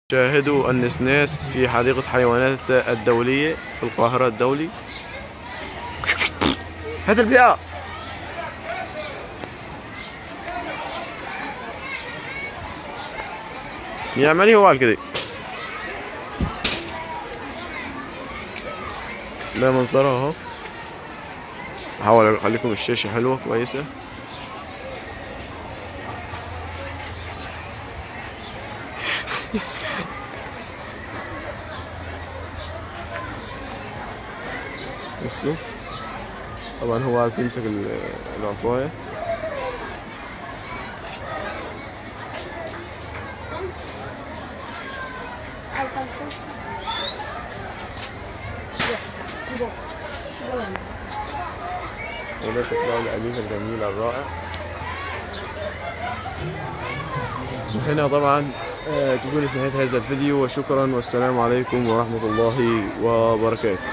شاهدوا النسناس في حديقة حيوانات الدولية في القاهرة الدولي. هات البيئة. يعمل هو كذا. ده منظرها اهو. هحاول اخليكم الشاشة حلوة كويسة. بصوا طبعا هو عايز يمسك العصاية. وده شكلها الأليف الجميل الرائع. وهنا طبعا تكون نهاية هذا الفيديو، وشكرا والسلام عليكم ورحمة الله وبركاته.